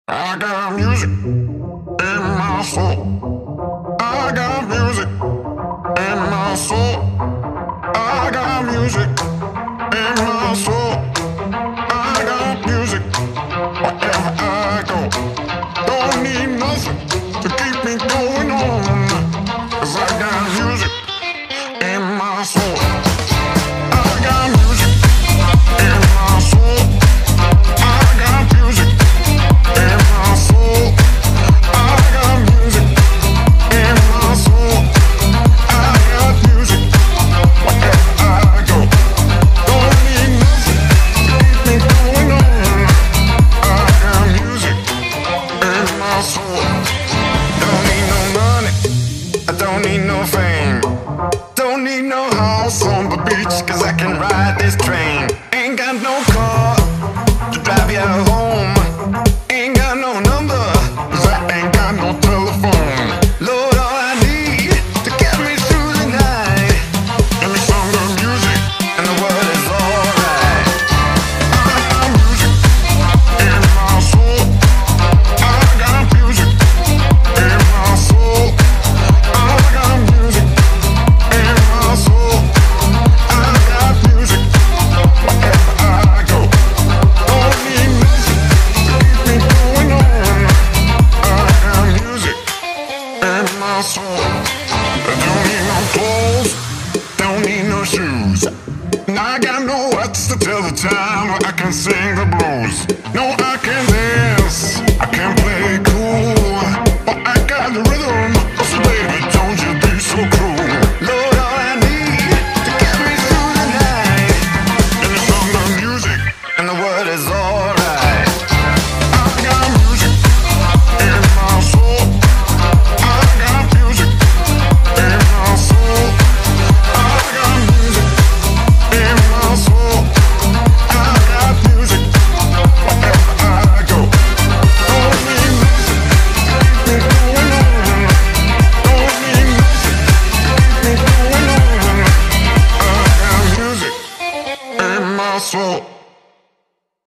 I got music in my soul. I got music in my soul. I got music in my soul. I got music wherever I go. Don't need nothing to keep me going on. 'Cause I got music in my soul. I got music in my soul. I got music in my soul. I got music in my soul. I got music wherever I go. Don't need nothing to keep me going on. I got music in my soul. Don't need no money, I don't need no fame. Don't need no house on the beach, 'cause I can ride this train. Ain't got no car to drive you home. Ain't got no number, 'cause I ain't got no telephone. Lord, all I need to get me through the night. Give me some good music and the world is alright. I got music in my soul. I got music in my soul. I got music in my soul. I got music wherever I go. Don't need nothing to keep me going on. I got music in my soul. I don't need no clothes, don't need no shoes. And I got no words to tell the time I can sing the blues. No,